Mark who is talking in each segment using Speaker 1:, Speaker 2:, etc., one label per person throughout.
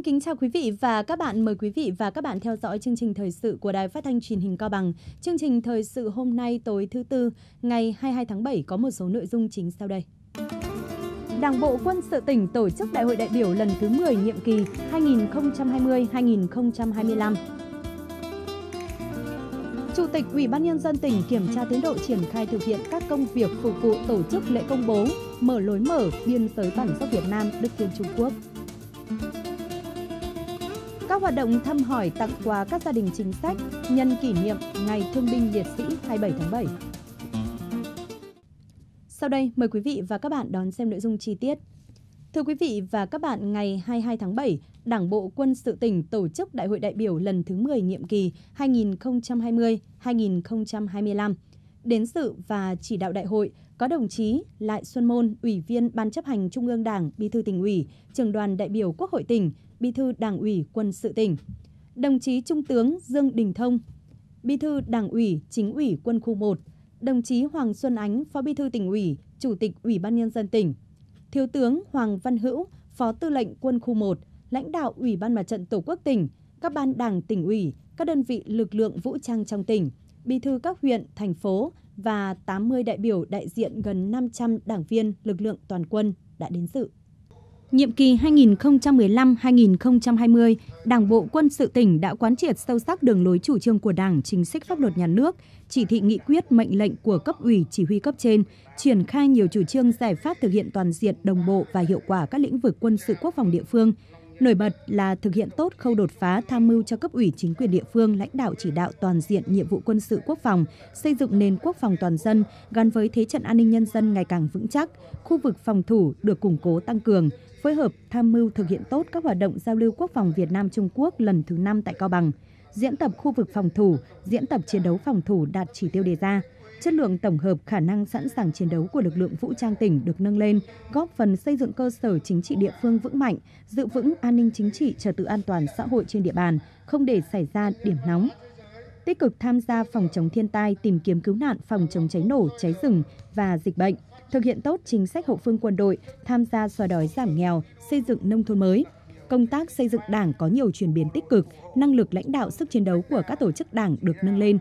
Speaker 1: kính chào quý vị và các bạn. Mời quý vị và các bạn theo dõi chương trình thời sự của Đài Phát thanh Truyền hình Cao Bằng. Chương trình thời sự hôm nay tối thứ Tư, ngày 22 tháng 7 có một số nội dung chính sau đây. Đảng bộ Quân sự tỉnh tổ chức Đại hội đại biểu lần thứ 10 nhiệm kỳ 2020-2025. Chủ tịch Ủy ban Nhân dân tỉnh kiểm tra tiến độ triển khai thực hiện các công việc phục vụ tổ chức lễ công bố mở lối mở biên giới bản dốc Việt Nam Đức Kiên Trung Quốc. Các hoạt động thăm hỏi tặng quà các gia đình chính sách nhân kỷ niệm Ngày Thương binh Liệt sĩ 27 tháng 7. Sau đây, mời quý vị và các bạn đón xem nội dung chi tiết. Thưa quý vị và các bạn, ngày 22 tháng 7, Đảng bộ Quân sự tỉnh tổ chức Đại hội đại biểu lần thứ 10 nhiệm kỳ 2020-2025. Đến dự và chỉ đạo đại hội có đồng chí Lại Xuân Môn, Ủy viên Ban chấp hành Trung ương Đảng, Bí thư Tỉnh ủy, Trưởng đoàn đại biểu Quốc hội tỉnh, Bí thư Đảng ủy Quân sự tỉnh. Đồng chí Trung tướng Dương Đình Thông, Bí thư Đảng ủy Chính ủy Quân khu 1. Đồng chí Hoàng Xuân Ánh, Phó Bí thư Tỉnh ủy, Chủ tịch Ủy ban Nhân dân tỉnh. Thiếu tướng Hoàng Văn Hữu, Phó Tư lệnh Quân khu 1, lãnh đạo Ủy ban Mặt trận Tổ quốc tỉnh, các ban đảng tỉnh ủy, các đơn vị lực lượng vũ trang trong tỉnh, bí thư các huyện, thành phố và 80 đại biểu đại diện gần 500 đảng viên lực lượng toàn quân đã đến dự. Nhiệm kỳ 2015-2020, Đảng bộ Quân sự tỉnh đã quán triệt sâu sắc đường lối chủ trương của Đảng, chính sách pháp luật nhà nước, chỉ thị nghị quyết mệnh lệnh của cấp ủy chỉ huy cấp trên, triển khai nhiều chủ trương giải pháp thực hiện toàn diện, đồng bộ và hiệu quả các lĩnh vực quân sự quốc phòng địa phương. Nổi bật là thực hiện tốt khâu đột phá tham mưu cho cấp ủy chính quyền địa phương lãnh đạo chỉ đạo toàn diện nhiệm vụ quân sự quốc phòng, xây dựng nền quốc phòng toàn dân gắn với thế trận an ninh nhân dân ngày càng vững chắc, khu vực phòng thủ được củng cố tăng cường, phối hợp tham mưu thực hiện tốt các hoạt động giao lưu quốc phòng Việt Nam Trung Quốc lần thứ 5 tại Cao Bằng, diễn tập khu vực phòng thủ, diễn tập chiến đấu phòng thủ đạt chỉ tiêu đề ra. Chất lượng tổng hợp khả năng sẵn sàng chiến đấu của lực lượng vũ trang tỉnh được nâng lên, góp phần xây dựng cơ sở chính trị địa phương vững mạnh, giữ vững an ninh chính trị, trật tự an toàn xã hội trên địa bàn, không để xảy ra điểm nóng. Tích cực tham gia phòng chống thiên tai, tìm kiếm cứu nạn, phòng chống cháy nổ, cháy rừng và dịch bệnh, thực hiện tốt chính sách hậu phương quân đội, tham gia xóa đói giảm nghèo, xây dựng nông thôn mới. Công tác xây dựng Đảng có nhiều chuyển biến tích cực, năng lực lãnh đạo, sức chiến đấu của các tổ chức Đảng được nâng lên.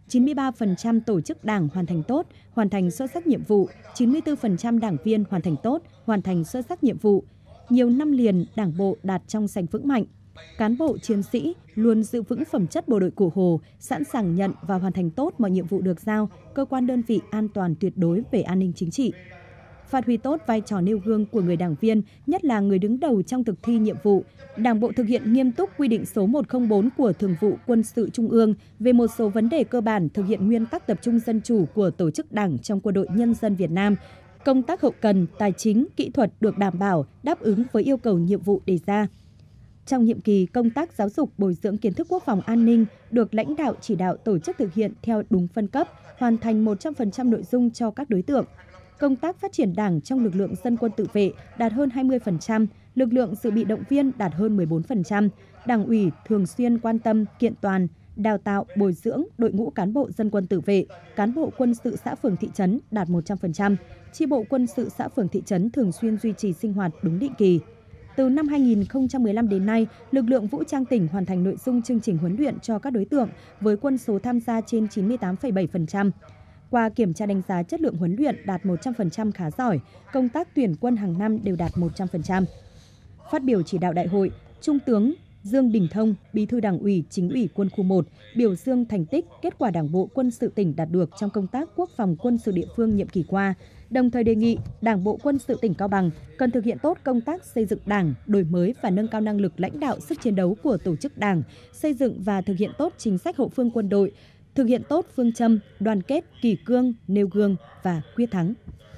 Speaker 1: 93% tổ chức Đảng hoàn thành tốt, hoàn thành xuất sắc nhiệm vụ, 94% đảng viên hoàn thành tốt, hoàn thành xuất sắc nhiệm vụ. Nhiều năm liền, Đảng bộ đạt trong sạch vững mạnh. Cán bộ chiến sĩ luôn giữ vững phẩm chất bộ đội Cụ Hồ, sẵn sàng nhận và hoàn thành tốt mọi nhiệm vụ được giao, cơ quan đơn vị an toàn tuyệt đối về an ninh chính trị. Phát huy tốt vai trò nêu gương của người đảng viên, nhất là người đứng đầu trong thực thi nhiệm vụ. Đảng bộ thực hiện nghiêm túc quy định số 104 của Thường vụ Quân sự Trung ương về một số vấn đề cơ bản thực hiện nguyên tắc tập trung dân chủ của tổ chức Đảng trong Quân đội Nhân dân Việt Nam. Công tác hậu cần, tài chính, kỹ thuật được đảm bảo, đáp ứng với yêu cầu nhiệm vụ đề ra. Trong nhiệm kỳ, công tác giáo dục bồi dưỡng kiến thức quốc phòng an ninh được lãnh đạo chỉ đạo tổ chức thực hiện theo đúng phân cấp, hoàn thành 100% nội dung cho các đối tượng. Công tác phát triển Đảng trong lực lượng dân quân tự vệ đạt hơn 20%, lực lượng dự bị động viên đạt hơn 14%. Đảng ủy thường xuyên quan tâm, kiện toàn, đào tạo, bồi dưỡng đội ngũ cán bộ dân quân tự vệ, cán bộ quân sự xã phường thị trấn đạt 100%. Chi bộ quân sự xã phường thị trấn thường xuyên duy trì sinh hoạt đúng định kỳ. Từ năm 2015 đến nay, lực lượng vũ trang tỉnh hoàn thành nội dung chương trình huấn luyện cho các đối tượng với quân số tham gia trên 98,7%. Qua kiểm tra đánh giá chất lượng huấn luyện đạt 100% khá giỏi, công tác tuyển quân hàng năm đều đạt 100%. Phát biểu chỉ đạo đại hội, Trung tướng Dương Đình Thông, Bí thư Đảng ủy Chính ủy Quân khu 1, biểu dương thành tích, kết quả Đảng bộ Quân sự tỉnh đạt được trong công tác quốc phòng quân sự địa phương nhiệm kỳ qua, đồng thời đề nghị Đảng bộ Quân sự tỉnh Cao Bằng cần thực hiện tốt công tác xây dựng Đảng, đổi mới và nâng cao năng lực lãnh đạo sức chiến đấu của tổ chức Đảng, xây dựng và thực hiện tốt chính sách hậu phương quân đội, thực hiện tốt phương châm đoàn kết, kỷ cương, nêu gương và quyết thắng.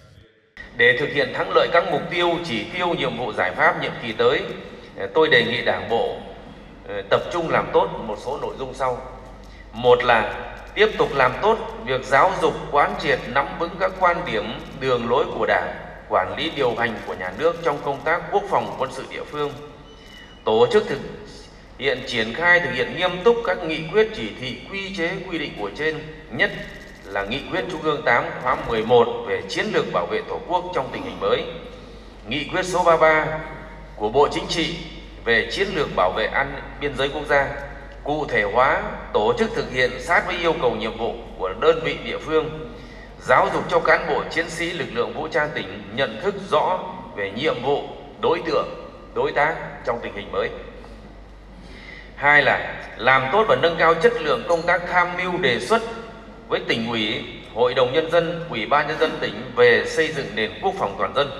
Speaker 2: Để thực hiện thắng lợi các mục tiêu, chỉ tiêu, nhiệm vụ, giải pháp nhiệm kỳ tới, tôi đề nghị Đảng bộ tập trung làm tốt một số nội dung sau. Một là tiếp tục làm tốt việc giáo dục, quán triệt, nắm vững các quan điểm, đường lối của Đảng, quản lý điều hành của nhà nước trong công tác quốc phòng quân sự địa phương. Tổ chức thực hiện triển khai thực hiện nghiêm túc các nghị quyết, chỉ thị, quy chế, quy định của trên, nhất là nghị quyết Trung ương 8 khóa 11 về chiến lược bảo vệ Tổ quốc trong tình hình mới, nghị quyết số 33 của Bộ Chính trị về chiến lược bảo vệ biên giới quốc gia, cụ thể hóa, tổ chức thực hiện sát với yêu cầu nhiệm vụ của đơn vị địa phương, giáo dục cho cán bộ chiến sĩ lực lượng vũ trang tỉnh nhận thức rõ về nhiệm vụ, đối tượng, đối tác trong tình hình mới. Hai là làm tốt và nâng cao chất lượng công tác tham mưu đề xuất với tỉnh ủy, Hội đồng Nhân dân, Ủy ban Nhân dân tỉnh về xây dựng nền quốc phòng toàn dân.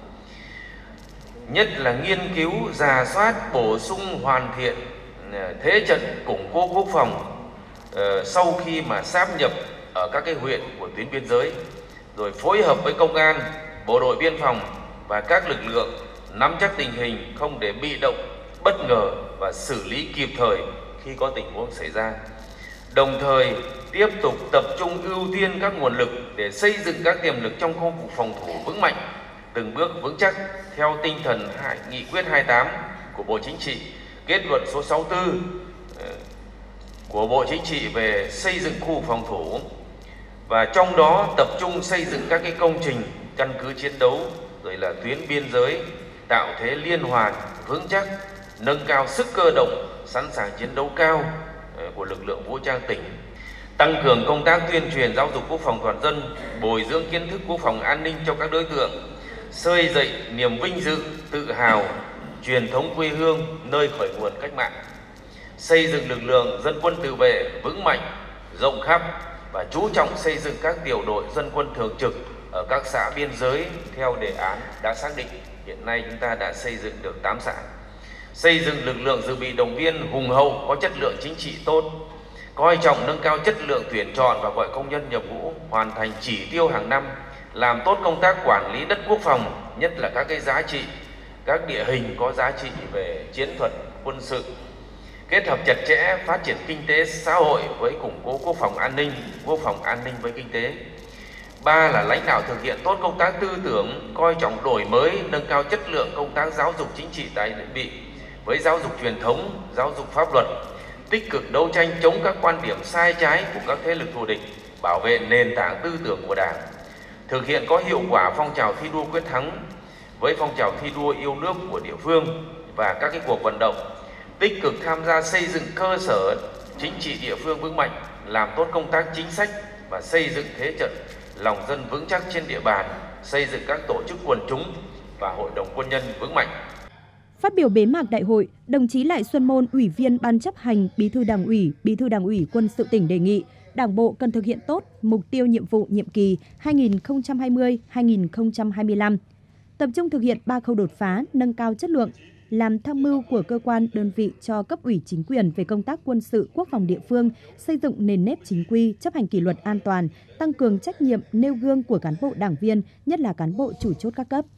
Speaker 2: Nhất là nghiên cứu, rà soát, bổ sung, hoàn thiện thế trận củng cố quốc phòng sau khi mà sáp nhập ở các cái huyện của tuyến biên giới, rồi phối hợp với công an, bộ đội biên phòng và các lực lượng nắm chắc tình hình, không để bị động, bất ngờ và xử lý kịp thời khi có tình huống xảy ra. Đồng thời tiếp tục tập trung ưu tiên các nguồn lực để xây dựng các tiềm lực trong khu vực phòng thủ vững mạnh, từng bước vững chắc theo tinh thần nghị quyết 28 của Bộ Chính trị, kết luận số 64 của Bộ Chính trị về xây dựng khu phòng thủ, và trong đó tập trung xây dựng các cái công trình căn cứ chiến đấu, rồi là tuyến biên giới, tạo thế liên hoàn vững chắc, nâng cao sức cơ động, sẵn sàng chiến đấu cao của lực lượng vũ trang tỉnh, tăng cường công tác tuyên truyền giáo dục quốc phòng toàn dân, bồi dưỡng kiến thức quốc phòng an ninh cho các đối tượng, khơi dậy niềm vinh dự, tự hào, truyền thống quê hương nơi khởi nguồn cách mạng, xây dựng lực lượng dân quân tự vệ vững mạnh, rộng khắp và chú trọng xây dựng các tiểu đội dân quân thường trực ở các xã biên giới theo đề án đã xác định. Hiện nay chúng ta đã xây dựng được 8 xã. Xây dựng lực lượng dự bị động viên hùng hậu, có chất lượng chính trị tốt, coi trọng nâng cao chất lượng tuyển chọn và gọi công nhân nhập ngũ, hoàn thành chỉ tiêu hàng năm, làm tốt công tác quản lý đất quốc phòng, nhất là các cái giá trị, các địa hình có giá trị về chiến thuật, quân sự, kết hợp chặt chẽ phát triển kinh tế xã hội với củng cố quốc phòng an ninh với kinh tế. Ba là lãnh đạo thực hiện tốt công tác tư tưởng, coi trọng đổi mới, nâng cao chất lượng công tác giáo dục chính trị tại đơn vị với giáo dục truyền thống, giáo dục pháp luật, tích cực đấu tranh chống các quan điểm sai trái của các thế lực thù địch, bảo vệ nền tảng tư tưởng của Đảng, thực hiện có hiệu quả phong trào thi đua quyết thắng với phong trào thi đua yêu nước của địa phương và các cái cuộc vận động, tích cực tham gia xây dựng cơ sở chính trị địa phương vững mạnh, làm tốt công tác chính sách và xây dựng thế trận lòng dân vững chắc trên địa bàn, xây dựng các tổ chức quần chúng và hội đồng quân nhân vững mạnh.
Speaker 1: Phát biểu bế mạc đại hội, đồng chí Lại Xuân Môn, Ủy viên Ban chấp hành, Bí thư Đảng ủy Quân sự tỉnh đề nghị Đảng bộ cần thực hiện tốt mục tiêu nhiệm vụ nhiệm kỳ 2020-2025, tập trung thực hiện 3 khâu đột phá, nâng cao chất lượng, làm tham mưu của cơ quan đơn vị cho cấp ủy chính quyền về công tác quân sự quốc phòng địa phương, xây dựng nền nếp chính quy, chấp hành kỷ luật an toàn, tăng cường trách nhiệm nêu gương của cán bộ đảng viên, nhất là cán bộ chủ chốt các cấp.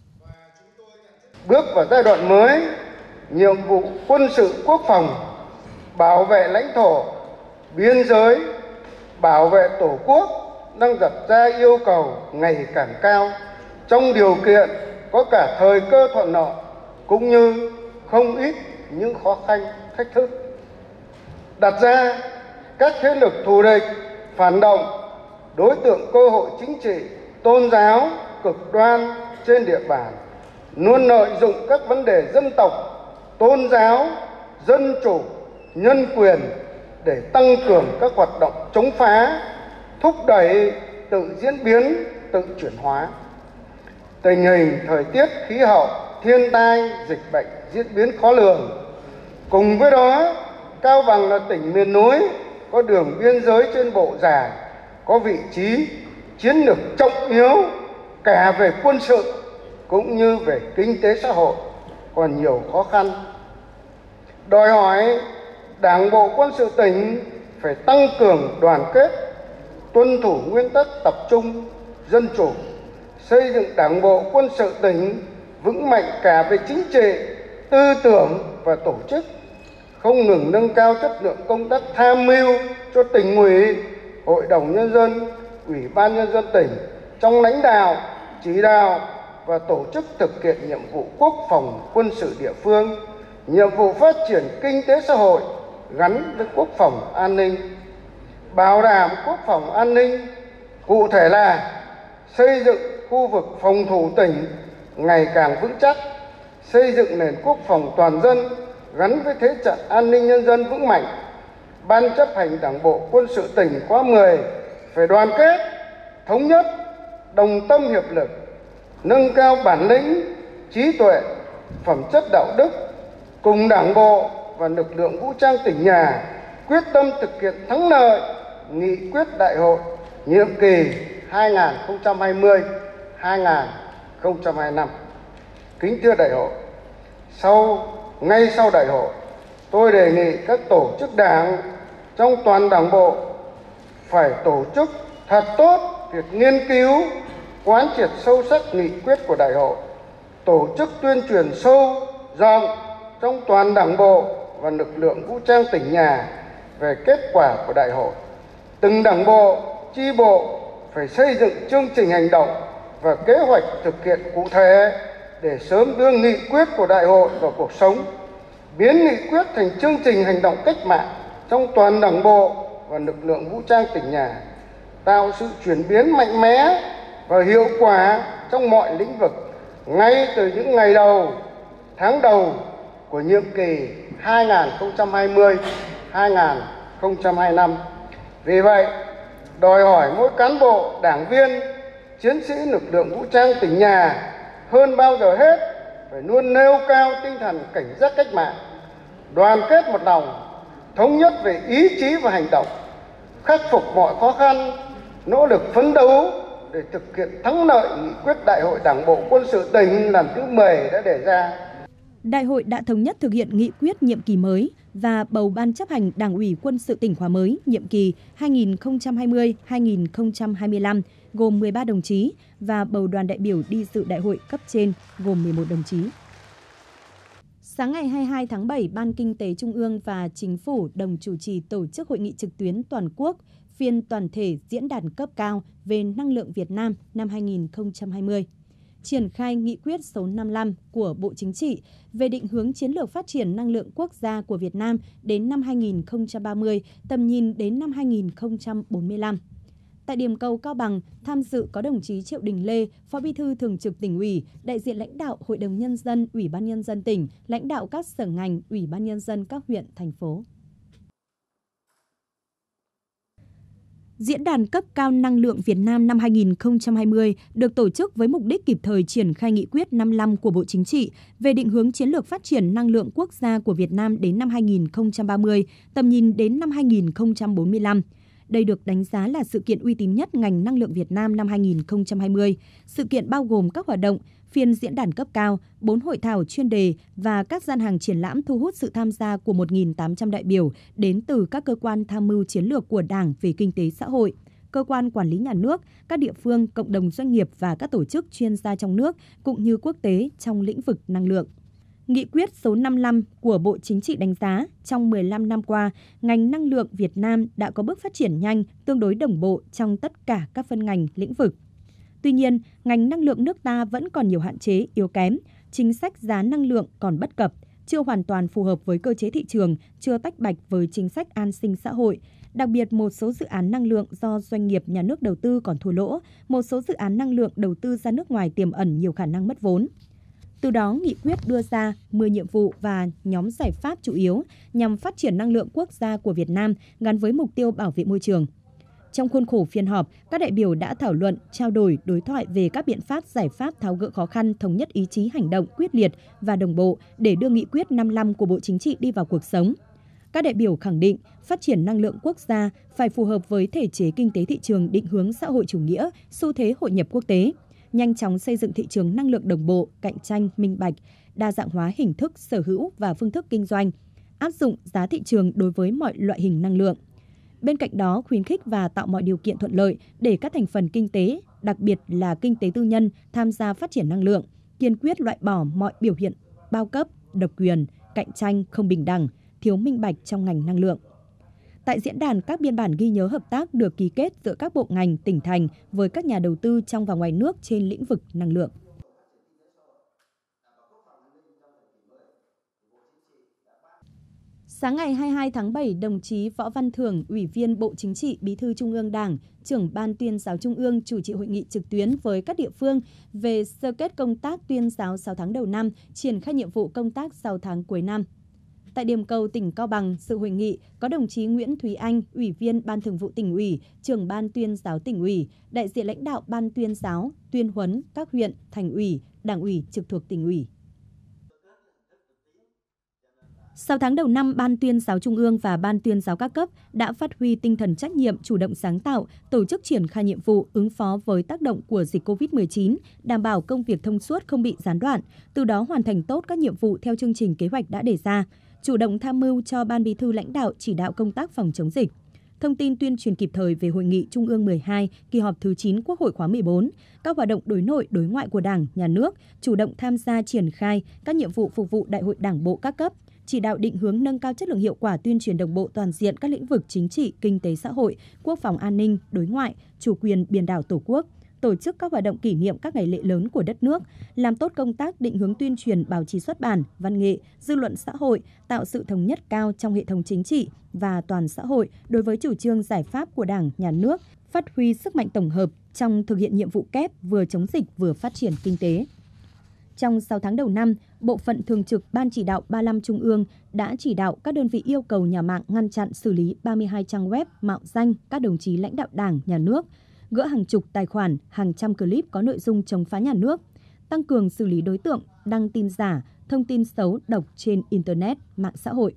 Speaker 3: Bước vào giai đoạn mới, nhiệm vụ quân sự quốc phòng, bảo vệ lãnh thổ, biên giới, bảo vệ Tổ quốc đang đặt ra yêu cầu ngày càng cao trong điều kiện có cả thời cơ thuận lợi cũng như không ít những khó khăn, thách thức. Đặt ra các thế lực thù địch, phản động, đối tượng cơ hội chính trị, tôn giáo, cực đoan trên địa bàn luôn lợi dụng các vấn đề dân tộc, tôn giáo, dân chủ, nhân quyền để tăng cường các hoạt động chống phá, thúc đẩy tự diễn biến, tự chuyển hóa. Tình hình thời tiết, khí hậu, thiên tai, dịch bệnh diễn biến khó lường. Cùng với đó, Cao Bằng là tỉnh miền núi, có đường biên giới trên bộ dài, có vị trí chiến lược trọng yếu cả về quân sự cũng như về kinh tế xã hội, còn nhiều khó khăn. Đòi hỏi Đảng bộ quân sự tỉnh phải tăng cường đoàn kết, tuân thủ nguyên tắc tập trung, dân chủ, xây dựng Đảng bộ quân sự tỉnh vững mạnh cả về chính trị, tư tưởng và tổ chức, không ngừng nâng cao chất lượng công tác tham mưu cho tỉnh ủy, Hội đồng Nhân dân, Ủy ban Nhân dân tỉnh trong lãnh đạo, chỉ đạo và tổ chức thực hiện nhiệm vụ quốc phòng quân sự địa phương, nhiệm vụ phát triển kinh tế xã hội gắn với quốc phòng an ninh, bảo đảm quốc phòng an ninh, cụ thể là xây dựng khu vực phòng thủ tỉnh ngày càng vững chắc, xây dựng nền quốc phòng toàn dân, gắn với thế trận an ninh nhân dân vững mạnh, Ban chấp hành Đảng bộ Quân sự tỉnh khóa 10 phải đoàn kết, thống nhất, đồng tâm hiệp lực, nâng cao bản lĩnh, trí tuệ, phẩm chất đạo đức, cùng Đảng bộ và lực lượng vũ trang tỉnh nhà quyết tâm thực hiện thắng lợi nghị quyết đại hội nhiệm kỳ 2020-2025. Kính thưa đại hội, ngay sau đại hội, tôi đề nghị các tổ chức đảng trong toàn Đảng bộ phải tổ chức thật tốt việc nghiên cứu, quán triệt sâu sắc nghị quyết của đại hội, tổ chức tuyên truyền sâu rộng trong toàn Đảng bộ và lực lượng vũ trang tỉnh nhà về kết quả của đại hội. Từng Đảng bộ, chi bộ phải xây dựng chương trình hành động và kế hoạch thực hiện cụ thể để sớm đưa nghị quyết của đại hội vào cuộc sống, biến nghị quyết thành chương trình hành động cách mạng trong toàn Đảng bộ và lực lượng vũ trang tỉnh nhà, tạo sự chuyển biến mạnh mẽ và hiệu quả trong mọi lĩnh vực ngay từ những ngày đầu, tháng đầu của nhiệm kỳ 2020-2025. Vì vậy, đòi hỏi mỗi cán bộ, đảng viên, chiến sĩ lực lượng vũ trang tỉnh nhà hơn bao giờ hết phải luôn nêu cao tinh thần cảnh giác cách mạng, đoàn kết một lòng, thống nhất về ý chí và hành động, khắc phục mọi khó khăn, nỗ lực phấn đấu để thực hiện thắng lợi nghị quyết Đại hội Đảng bộ Quân sự tỉnh lần thứ 10 đã đề ra.
Speaker 1: Đại hội đã thống nhất thực hiện nghị quyết nhiệm kỳ mới và bầu Ban chấp hành Đảng ủy Quân sự tỉnh khóa mới nhiệm kỳ 2020-2025 gồm 13 đồng chí và bầu đoàn đại biểu đi dự đại hội cấp trên gồm 11 đồng chí. Sáng ngày 22 tháng 7, Ban Kinh tế Trung ương và Chính phủ đồng chủ trì tổ chức hội nghị trực tuyến toàn quốc phiên toàn thể diễn đàn cấp cao về năng lượng Việt Nam năm 2020. Triển khai nghị quyết số 55 của Bộ Chính trị về định hướng chiến lược phát triển năng lượng quốc gia của Việt Nam đến năm 2030, tầm nhìn đến năm 2045. Tại điểm cầu Cao Bằng, tham dự có đồng chí Triệu Đình Lê, Phó Bí thư Thường trực Tỉnh ủy, đại diện lãnh đạo Hội đồng Nhân dân, Ủy ban Nhân dân tỉnh, lãnh đạo các sở ngành, Ủy ban Nhân dân các huyện, thành phố. Diễn đàn cấp cao năng lượng Việt Nam năm 2020 được tổ chức với mục đích kịp thời triển khai nghị quyết 55 của Bộ Chính trị về định hướng chiến lược phát triển năng lượng quốc gia của Việt Nam đến năm 2030, tầm nhìn đến năm 2045. Đây được đánh giá là sự kiện uy tín nhất ngành năng lượng Việt Nam năm 2020. Sự kiện bao gồm các hoạt động, phiên diễn đàn cấp cao, 4 hội thảo chuyên đề và các gian hàng triển lãm thu hút sự tham gia của 1.800 đại biểu đến từ các cơ quan tham mưu chiến lược của Đảng về kinh tế xã hội, cơ quan quản lý nhà nước, các địa phương, cộng đồng doanh nghiệp và các tổ chức chuyên gia trong nước cũng như quốc tế trong lĩnh vực năng lượng. Nghị quyết số 55 của Bộ Chính trị đánh giá trong 15 năm qua, ngành năng lượng Việt Nam đã có bước phát triển nhanh, tương đối đồng bộ trong tất cả các phân ngành, lĩnh vực. Tuy nhiên, ngành năng lượng nước ta vẫn còn nhiều hạn chế, yếu kém, chính sách giá năng lượng còn bất cập, chưa hoàn toàn phù hợp với cơ chế thị trường, chưa tách bạch với chính sách an sinh xã hội. Đặc biệt, một số dự án năng lượng do doanh nghiệp nhà nước đầu tư còn thua lỗ, một số dự án năng lượng đầu tư ra nước ngoài tiềm ẩn nhiều khả năng mất vốn. Từ đó, nghị quyết đưa ra 10 nhiệm vụ và nhóm giải pháp chủ yếu nhằm phát triển năng lượng quốc gia của Việt Nam gắn với mục tiêu bảo vệ môi trường. Trong khuôn khổ phiên họp, các đại biểu đã thảo luận, trao đổi, đối thoại về các biện pháp, giải pháp tháo gỡ khó khăn, thống nhất ý chí hành động quyết liệt và đồng bộ để đưa nghị quyết 55 của Bộ Chính trị đi vào cuộc sống. Các đại biểu khẳng định, phát triển năng lượng quốc gia phải phù hợp với thể chế kinh tế thị trường định hướng xã hội chủ nghĩa, xu thế hội nhập quốc tế, nhanh chóng xây dựng thị trường năng lượng đồng bộ, cạnh tranh, minh bạch, đa dạng hóa hình thức sở hữu và phương thức kinh doanh, áp dụng giá thị trường đối với mọi loại hình năng lượng. Bên cạnh đó, khuyến khích và tạo mọi điều kiện thuận lợi để các thành phần kinh tế, đặc biệt là kinh tế tư nhân, tham gia phát triển năng lượng, kiên quyết loại bỏ mọi biểu hiện bao cấp, độc quyền, cạnh tranh không bình đẳng, thiếu minh bạch trong ngành năng lượng. Tại diễn đàn, các biên bản ghi nhớ hợp tác được ký kết giữa các bộ ngành, tỉnh thành với các nhà đầu tư trong và ngoài nước trên lĩnh vực năng lượng. Sáng ngày 22 tháng 7, đồng chí Võ Văn Thưởng, Ủy viên Bộ Chính trị, Bí thư Trung ương Đảng, trưởng Ban Tuyên giáo Trung ương chủ trì hội nghị trực tuyến với các địa phương về sơ kết công tác tuyên giáo 6 tháng đầu năm, triển khai nhiệm vụ công tác 6 tháng cuối năm. Tại điểm cầu tỉnh Cao Bằng, sự hội nghị có đồng chí Nguyễn Thúy Anh, Ủy viên Ban Thường vụ Tỉnh ủy, Trưởng Ban Tuyên giáo Tỉnh ủy, đại diện lãnh đạo Ban Tuyên giáo, Tuyên huấn các huyện, thành ủy, Đảng ủy trực thuộc Tỉnh ủy. 6 tháng đầu năm, Ban Tuyên giáo Trung ương và Ban Tuyên giáo các cấp đã phát huy tinh thần trách nhiệm, chủ động sáng tạo, tổ chức triển khai nhiệm vụ ứng phó với tác động của dịch COVID-19, đảm bảo công việc thông suốt không bị gián đoạn, từ đó hoàn thành tốt các nhiệm vụ theo chương trình kế hoạch đã đề ra, chủ động tham mưu cho Ban Bí thư lãnh đạo chỉ đạo công tác phòng chống dịch. Thông tin tuyên truyền kịp thời về Hội nghị Trung ương 12, kỳ họp thứ 9 Quốc hội khóa 14, các hoạt động đối nội, đối ngoại của Đảng, Nhà nước, chủ động tham gia triển khai các nhiệm vụ phục vụ Đại hội Đảng bộ các cấp, chỉ đạo định hướng nâng cao chất lượng hiệu quả tuyên truyền đồng bộ toàn diện các lĩnh vực chính trị, kinh tế xã hội, quốc phòng an ninh, đối ngoại, chủ quyền biển đảo Tổ quốc, tổ chức các hoạt động kỷ niệm các ngày lễ lớn của đất nước, làm tốt công tác định hướng tuyên truyền báo chí xuất bản, văn nghệ, dư luận xã hội, tạo sự thống nhất cao trong hệ thống chính trị và toàn xã hội đối với chủ trương giải pháp của Đảng, Nhà nước, phát huy sức mạnh tổng hợp trong thực hiện nhiệm vụ kép vừa chống dịch vừa phát triển kinh tế. Trong 6 tháng đầu năm, Bộ phận Thường trực Ban Chỉ đạo 35 Trung ương đã chỉ đạo các đơn vị yêu cầu nhà mạng ngăn chặn xử lý 32 trang web mạo danh các đồng chí lãnh đạo Đảng, Nhà nước, gỡ hàng chục tài khoản, hàng trăm clip có nội dung chống phá nhà nước, tăng cường xử lý đối tượng đăng tin giả, thông tin xấu độc trên Internet, mạng xã hội.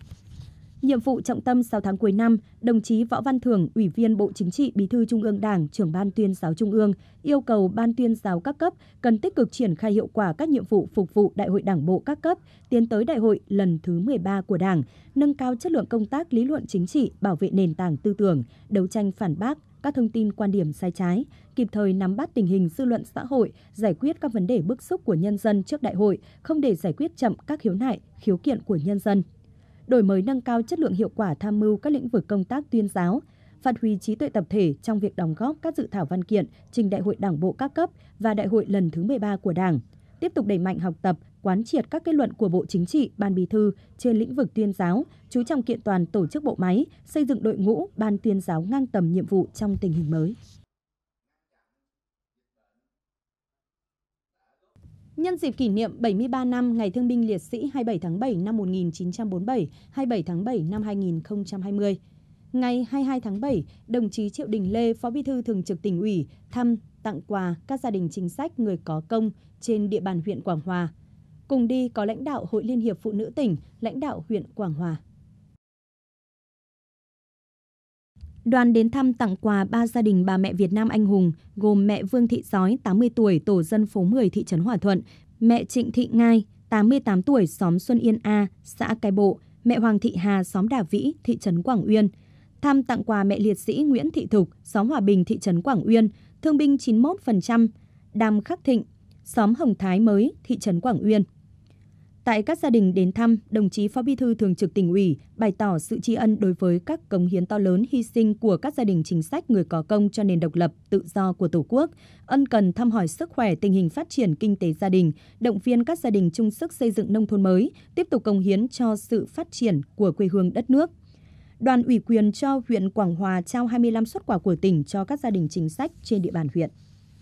Speaker 1: Nhiệm vụ trọng tâm 6 tháng cuối năm, đồng chí Võ Văn Thưởng, Ủy viên Bộ Chính trị, Bí thư Trung ương Đảng, Trưởng Ban Tuyên giáo Trung ương, yêu cầu Ban Tuyên giáo các cấp cần tích cực triển khai hiệu quả các nhiệm vụ phục vụ Đại hội Đảng bộ các cấp, tiến tới Đại hội lần thứ 13 của Đảng, nâng cao chất lượng công tác lý luận chính trị, bảo vệ nền tảng tư tưởng, đấu tranh phản bác các thông tin quan điểm sai trái, kịp thời nắm bắt tình hình dư luận xã hội, giải quyết các vấn đề bức xúc của nhân dân trước đại hội, không để giải quyết chậm các khiếu nại, khiếu kiện của nhân dân. Đổi mới nâng cao chất lượng hiệu quả tham mưu các lĩnh vực công tác tuyên giáo, phát huy trí tuệ tập thể trong việc đóng góp các dự thảo văn kiện trình Đại hội Đảng bộ các cấp và Đại hội lần thứ 13 của Đảng. Tiếp tục đẩy mạnh học tập, quán triệt các kết luận của Bộ Chính trị, Ban Bí thư trên lĩnh vực tuyên giáo, chú trọng kiện toàn tổ chức bộ máy, xây dựng đội ngũ Ban Tuyên giáo ngang tầm nhiệm vụ trong tình hình mới. Nhân dịp kỷ niệm 73 năm Ngày Thương binh Liệt sĩ 27 tháng 7 năm 1947, 27 tháng 7 năm 2020, ngày 22 tháng 7, đồng chí Triệu Đình Lê, Phó Bí thư Thường trực Tỉnh ủy, thăm, tặng quà các gia đình chính sách người có công trên địa bàn huyện Quảng Hòa. Cùng đi có lãnh đạo Hội Liên hiệp Phụ nữ tỉnh, lãnh đạo huyện Quảng Hòa. Đoàn đến thăm tặng quà 3 gia đình bà mẹ Việt Nam anh hùng, gồm mẹ Vương Thị Giói, 80 tuổi, tổ dân phố 10, thị trấn Hòa Thuận, mẹ Trịnh Thị Ngai, 88 tuổi, xóm Xuân Yên A, xã Cái Bộ, mẹ Hoàng Thị Hà, xóm Đà Vĩ, thị trấn Quảng Uyên. Thăm tặng quà mẹ liệt sĩ Nguyễn Thị Thục, xóm Hòa Bình, thị trấn Quảng Uyên, thương binh 91%, Đàm Khắc Thịnh, xóm Hồng Thái Mới, thị trấn Quảng Uyên. Tại các gia đình đến thăm, đồng chí Phó Bí thư Thường trực Tỉnh ủy bày tỏ sự tri ân đối với các cống hiến to lớn hy sinh của các gia đình chính sách người có công cho nền độc lập, tự do của Tổ quốc, ân cần thăm hỏi sức khỏe, tình hình phát triển kinh tế gia đình, động viên các gia đình chung sức xây dựng nông thôn mới, tiếp tục cống hiến cho sự phát triển của quê hương đất nước. Đoàn ủy quyền cho huyện Quảng Hòa trao 25 suất quà của tỉnh cho các gia đình chính sách trên địa bàn huyện.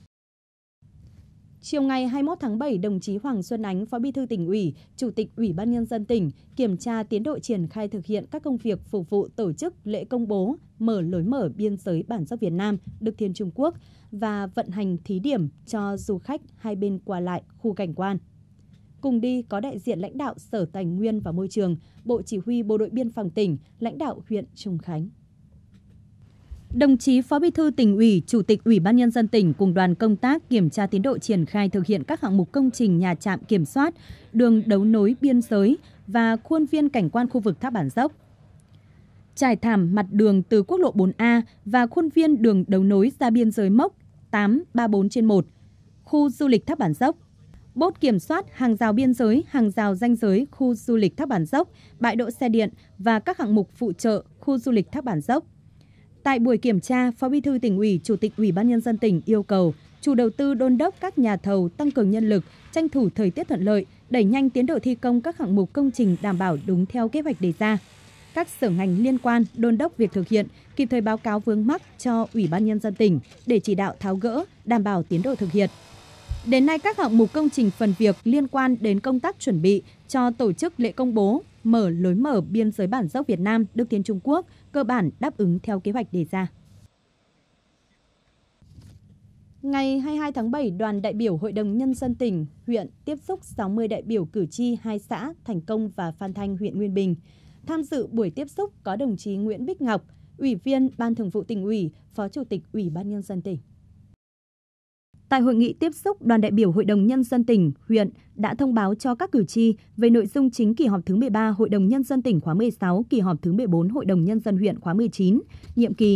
Speaker 1: Chiều ngày 21 tháng 7, đồng chí Hoàng Xuân Ánh, Phó Bí thư Tỉnh ủy, Chủ tịch Ủy ban Nhân dân tỉnh, kiểm tra tiến độ triển khai thực hiện các công việc phục vụ tổ chức lễ công bố mở lối mở biên giới Bản Dốc Việt Nam, Đức Thiên Trung Quốc và vận hành thí điểm cho du khách hai bên qua lại khu cảnh quan. Cùng đi có đại diện lãnh đạo Sở Tài nguyên và Môi trường, Bộ Chỉ huy Bộ đội Biên phòng tỉnh, lãnh đạo huyện Trùng Khánh. Đồng chí Phó Bí thư Tỉnh ủy, Chủ tịch Ủy ban Nhân dân tỉnh cùng đoàn công tác kiểm tra tiến độ triển khai thực hiện các hạng mục công trình nhà trạm kiểm soát, đường đấu nối biên giới và khuôn viên cảnh quan khu vực Thác Bản Dốc. Trải thảm mặt đường từ quốc lộ 4A và khuôn viên đường đấu nối ra biên giới mốc 834/1, khu du lịch Thác Bản Dốc. Bốt kiểm soát hàng rào biên giới, hàng rào ranh giới khu du lịch Thác Bản Dốc, bãi đỗ xe điện và các hạng mục phụ trợ khu du lịch Thác Bản Dốc. Tại buổi kiểm tra, Phó Bí thư Tỉnh ủy, Chủ tịch Ủy ban Nhân dân tỉnh yêu cầu chủ đầu tư đôn đốc các nhà thầu tăng cường nhân lực, tranh thủ thời tiết thuận lợi, đẩy nhanh tiến độ thi công các hạng mục công trình đảm bảo đúng theo kế hoạch đề ra. Các sở ngành liên quan đôn đốc việc thực hiện, kịp thời báo cáo vướng mắc cho Ủy ban Nhân dân tỉnh để chỉ đạo tháo gỡ, đảm bảo tiến độ thực hiện. Đến nay, các hạng mục công trình phần việc liên quan đến công tác chuẩn bị cho tổ chức lễ công bố mở lối mở biên giới bản dốc Việt Nam, Đức Tiến Trung Quốc cơ bản đáp ứng theo kế hoạch đề ra. Ngày 22 tháng 7, đoàn đại biểu Hội đồng Nhân dân tỉnh, huyện tiếp xúc 60 đại biểu cử tri 2 xã Thành Công và Phan Thanh, huyện Nguyên Bình. Tham dự buổi tiếp xúc có đồng chí Nguyễn Bích Ngọc, Ủy viên Ban Thường vụ Tỉnh ủy, Phó Chủ tịch Ủy ban Nhân dân tỉnh. Tại hội nghị tiếp xúc, đoàn đại biểu Hội đồng Nhân dân tỉnh, huyện đã thông báo cho các cử tri về nội dung chính kỳ họp thứ 13 Hội đồng Nhân dân tỉnh khóa 16, kỳ họp thứ 14 Hội đồng Nhân dân huyện khóa 19, nhiệm kỳ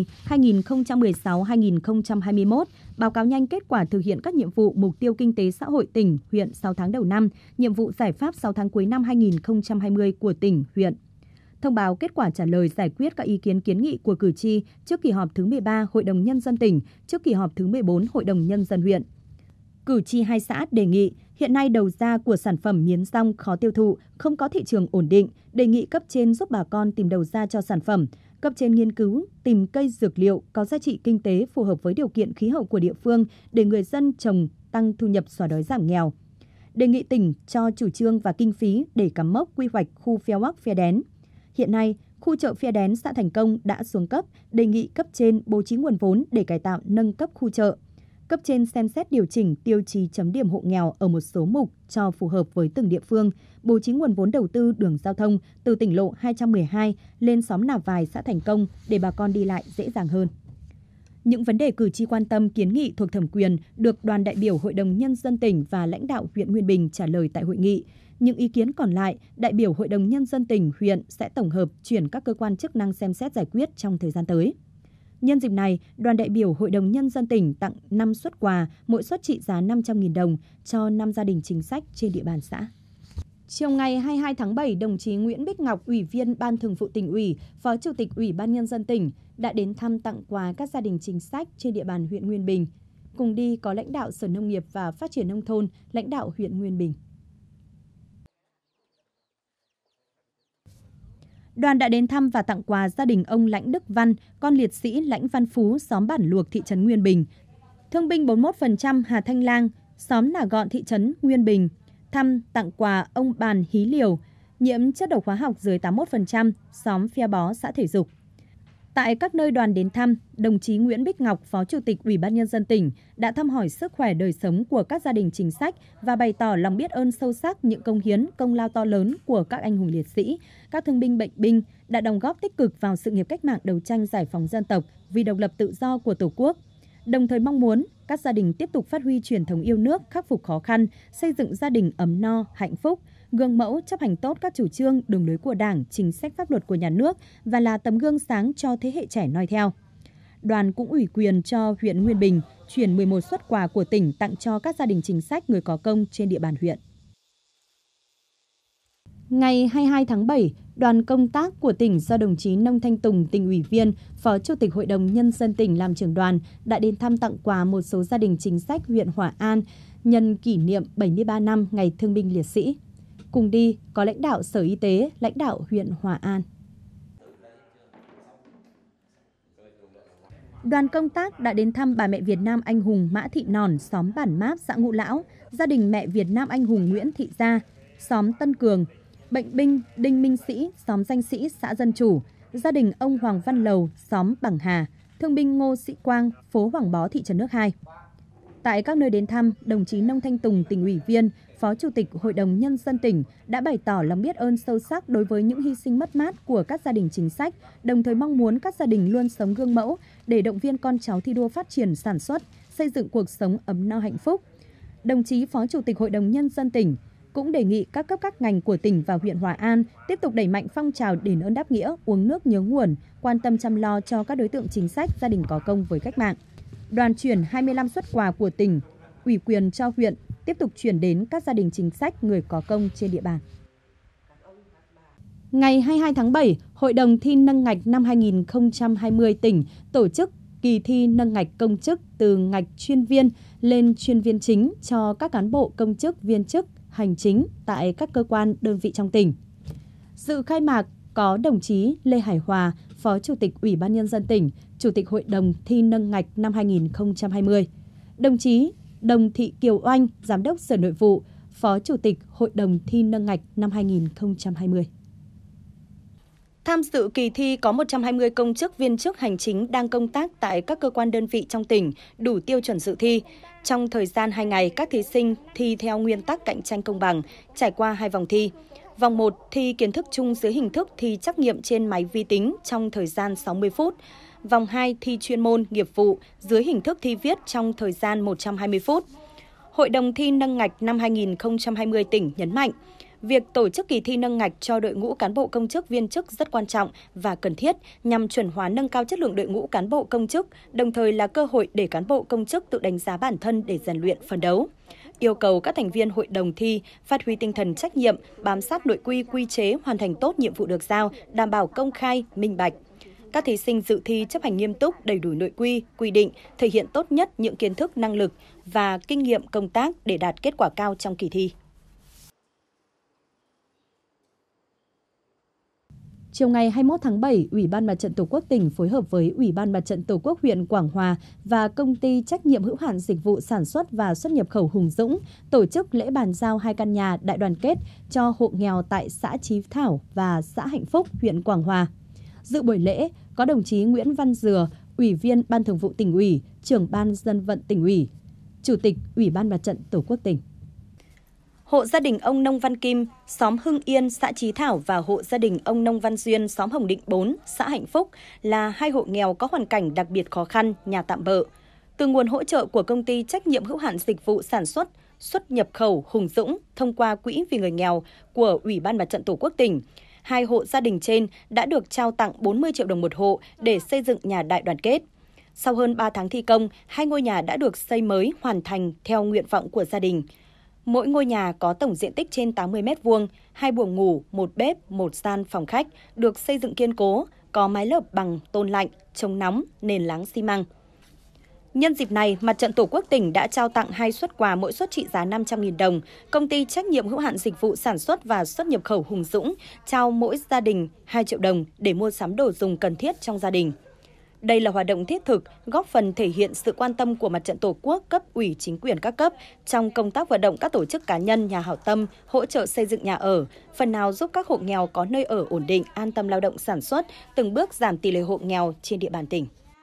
Speaker 1: 2016-2021, báo cáo nhanh kết quả thực hiện các nhiệm vụ mục tiêu kinh tế xã hội tỉnh, huyện 6 tháng đầu năm, nhiệm vụ giải pháp 6 tháng cuối năm 2020 của tỉnh, huyện. Thông báo kết quả trả lời giải quyết các ý kiến kiến nghị của cử tri trước kỳ họp thứ 13 Hội đồng Nhân dân tỉnh, trước kỳ họp thứ 14 Hội đồng Nhân dân huyện. Cử tri 2 xã đề nghị hiện nay đầu ra của sản phẩm miến rong khó tiêu thụ, không có thị trường ổn định, đề nghị cấp trên giúp bà con tìm đầu ra cho sản phẩm. Cấp trên nghiên cứu tìm cây dược liệu có giá trị kinh tế phù hợp với điều kiện khí hậu của địa phương để người dân trồng tăng thu nhập xóa đói giảm nghèo. Đề nghị tỉnh cho chủ trương và kinh phí để cắm mốc quy hoạch khu Pheo Bắc Phe Đén. Hiện nay, khu chợ Phe Đén, xã Thành Công đã xuống cấp, đề nghị cấp trên bố trí nguồn vốn để cải tạo nâng cấp khu chợ. Cấp trên xem xét điều chỉnh tiêu chí chấm điểm hộ nghèo ở một số mục cho phù hợp với từng địa phương, bố trí nguồn vốn đầu tư đường giao thông từ tỉnh lộ 212 lên xóm Nà Vài, xã Thành Công để bà con đi lại dễ dàng hơn. Những vấn đề cử tri quan tâm kiến nghị thuộc thẩm quyền được đoàn đại biểu Hội đồng Nhân dân tỉnh và lãnh đạo huyện Nguyên Bình trả lời tại hội nghị. Những ý kiến còn lại, đại biểu Hội đồng Nhân dân tỉnh, huyện sẽ tổng hợp chuyển các cơ quan chức năng xem xét giải quyết trong thời gian tới. Nhân dịp này, đoàn đại biểu Hội đồng Nhân dân tỉnh tặng 5 suất quà, mỗi suất trị giá 500.000 đồng cho 5 gia đình chính sách trên địa bàn xã. Chiều ngày 22 tháng 7, đồng chí Nguyễn Bích Ngọc, Ủy viên Ban Thường vụ Tỉnh ủy, Phó Chủ tịch Ủy ban Nhân dân tỉnh đã đến thăm tặng quà các gia đình chính sách trên địa bàn huyện Nguyên Bình. Cùng đi có lãnh đạo Sở Nông nghiệp và Phát triển Nông thôn, lãnh đạo huyện Nguyên Bình. Đoàn đã đến thăm và tặng quà gia đình ông Lãnh Đức Văn, con liệt sĩ Lãnh Văn Phú, xóm Bản Luộc, thị trấn Nguyên Bình. Thương binh 41% Hà Thanh Lang, xóm Nà Gọn, thị trấn Nguyên Bình. Thăm tặng quà ông Bàn Hí Liều, nhiễm chất độc hóa học dưới 81%, xóm Phe Bó, xã Thể Dục. Tại các nơi đoàn đến thăm, đồng chí Nguyễn Bích Ngọc, Phó Chủ tịch Ủy ban Nhân dân tỉnh đã thăm hỏi sức khỏe đời sống của các gia đình chính sách và bày tỏ lòng biết ơn sâu sắc những công hiến, công lao to lớn của các anh hùng liệt sĩ, các thương binh bệnh binh đã đóng góp tích cực vào sự nghiệp cách mạng đấu tranh giải phóng dân tộc vì độc lập tự do của Tổ quốc. Đồng thời mong muốn các gia đình tiếp tục phát huy truyền thống yêu nước, khắc phục khó khăn, xây dựng gia đình ấm no, hạnh phúc, gương mẫu chấp hành tốt các chủ trương, đường lối của Đảng, chính sách pháp luật của nhà nước và là tấm gương sáng cho thế hệ trẻ noi theo. Đoàn cũng ủy quyền cho huyện Nguyên Bình chuyển 11 suất quà của tỉnh tặng cho các gia đình chính sách người có công trên địa bàn huyện. Ngày 22 tháng 7, đoàn công tác của tỉnh do đồng chí Nông Thanh Tùng, tỉnh ủy viên, Phó Chủ tịch Hội đồng Nhân dân tỉnh làm trưởng đoàn đã đến thăm tặng quà một số gia đình chính sách huyện Hòa An nhân kỷ niệm 73 năm Ngày Thương binh Liệt sĩ. Cùng đi có lãnh đạo Sở Y tế, lãnh đạo huyện Hòa An. Đoàn công tác đã đến thăm bà mẹ Việt Nam anh hùng Mã Thị Nòn, xóm Bản Máp, xã Ngũ Lão, gia đình mẹ Việt Nam anh hùng Nguyễn Thị Gia, xóm Tân Cường, bệnh binh Đinh Minh Sĩ, xóm Danh Sĩ, xã Dân Chủ, gia đình ông Hoàng Văn Lầu, xóm Bằng Hà, thương binh Ngô Sĩ Quang, phố Hoàng Bó, thị trấn Nước Hai. Tại các nơi đến thăm, đồng chí Nông Thanh Tùng, tỉnh ủy viên, Phó Chủ tịch Hội đồng Nhân dân tỉnh đã bày tỏ lòng biết ơn sâu sắc đối với những hy sinh mất mát của các gia đình chính sách, đồng thời mong muốn các gia đình luôn sống gương mẫu để động viên con cháu thi đua phát triển sản xuất, xây dựng cuộc sống ấm no hạnh phúc. Đồng chí Phó Chủ tịch Hội đồng Nhân dân tỉnh cũng đề nghị các cấp các ngành của tỉnh và huyện Hòa An tiếp tục đẩy mạnh phong trào đền ơn đáp nghĩa, uống nước nhớ nguồn, quan tâm chăm lo cho các đối tượng chính sách, gia đình có công với cách mạng. Đoàn chuyển 25 suất quà của tỉnh, ủy quyền cho huyện tiếp tục chuyển đến các gia đình chính sách người có công trên địa bàn. Ngày 22 tháng 7, Hội đồng thi nâng ngạch năm 2020 tỉnh tổ chức kỳ thi nâng ngạch công chức từ ngạch chuyên viên lên chuyên viên chính cho các cán bộ công chức, viên chức, hành chính tại các cơ quan, đơn vị trong tỉnh. Dự khai mạc có đồng chí Lê Hải Hòa, Phó Chủ tịch Ủy ban Nhân dân tỉnh, Chủ tịch Hội đồng thi nâng ngạch năm 2020. Đồng chí Đồng Thị Kiều Oanh, Giám đốc Sở Nội vụ, Phó Chủ tịch Hội đồng thi nâng ngạch năm 2020. Tham dự kỳ thi có 120 công chức viên chức hành chính đang công tác tại các cơ quan đơn vị trong tỉnh, đủ tiêu chuẩn dự thi. Trong thời gian 2 ngày, các thí sinh thi theo nguyên tắc cạnh tranh công bằng, trải qua 2 vòng thi. Vòng 1 thi kiến thức chung dưới hình thức thi trắc nghiệm trên máy vi tính trong thời gian 60 phút. Vòng 2 thi chuyên môn, nghiệp vụ dưới hình thức thi viết trong thời gian 120 phút. Hội đồng thi nâng ngạch năm 2020 tỉnh nhấn mạnh, việc tổ chức kỳ thi nâng ngạch cho đội ngũ cán bộ công chức viên chức rất quan trọng và cần thiết nhằm chuẩn hóa nâng cao chất lượng đội ngũ cán bộ công chức, đồng thời là cơ hội để cán bộ công chức tự đánh giá bản thân để rèn luyện phấn đấu. Yêu cầu các thành viên hội đồng thi phát huy tinh thần trách nhiệm, bám sát nội quy, quy chế, hoàn thành tốt nhiệm vụ được giao, đảm bảo công khai, minh bạch. Các thí sinh dự thi chấp hành nghiêm túc, đầy đủ nội quy, quy định, thể hiện tốt nhất những kiến thức, năng lực và kinh nghiệm công tác để đạt kết quả cao trong kỳ thi. Chiều ngày 21 tháng 7, Ủy ban Mặt trận Tổ quốc tỉnh phối hợp với Ủy ban Mặt trận Tổ quốc huyện Quảng Hòa và Công ty trách nhiệm hữu hạn dịch vụ sản xuất và xuất nhập khẩu Hùng Dũng tổ chức lễ bàn giao 2 căn nhà đại đoàn kết cho hộ nghèo tại xã Chí Thảo và xã Hạnh Phúc, huyện Quảng Hòa. Dự buổi lễ có đồng chí Nguyễn Văn Dừa, Ủy viên Ban Thường vụ Tỉnh ủy, Trưởng Ban Dân vận Tỉnh ủy, Chủ tịch Ủy ban Mặt trận Tổ quốc tỉnh. Hộ gia đình ông Nông Văn Kim, xóm Hưng Yên, xã Chí Thảo và hộ gia đình ông Nông Văn Duyên, xóm Hồng Định 4, xã Hạnh Phúc là 2 hộ nghèo có hoàn cảnh đặc biệt khó khăn, nhà tạm bợ. Từ nguồn hỗ trợ của Công ty trách nhiệm hữu hạn dịch vụ sản xuất, xuất nhập khẩu Hùng Dũng thông qua Quỹ vì người nghèo của Ủy ban Mặt trận Tổ quốc tỉnh, 2 hộ gia đình trên đã được trao tặng 40 triệu đồng một hộ để xây dựng nhà đại đoàn kết. Sau hơn 3 tháng thi công, 2 ngôi nhà đã được xây mới hoàn thành theo nguyện vọng của gia đình. Mỗi ngôi nhà có tổng diện tích trên 80 m2, 2 buồng ngủ, 1 bếp, 1 gian phòng khách, được xây dựng kiên cố, có mái lợp bằng tôn lạnh, chống nóng, nền láng xi măng. Nhân dịp này, Mặt trận Tổ quốc tỉnh đã trao tặng 2 suất quà mỗi suất trị giá 500.000 đồng. Công ty trách nhiệm hữu hạn dịch vụ sản xuất và xuất nhập khẩu Hùng Dũng trao mỗi gia đình 2 triệu đồng để mua sắm đồ dùng cần thiết trong gia đình. Đây là hoạt động thiết thực, góp phần thể hiện sự quan tâm của Mặt trận Tổ quốc cấp ủy chính quyền các cấp trong công tác vận động các tổ chức cá nhân, nhà hảo tâm hỗ trợ xây dựng nhà ở, phần nào giúp các hộ nghèo có nơi ở ổn định, an tâm lao động sản xuất, từng bước giảm tỷ lệ hộ nghèo trên địa bàn tỉnh.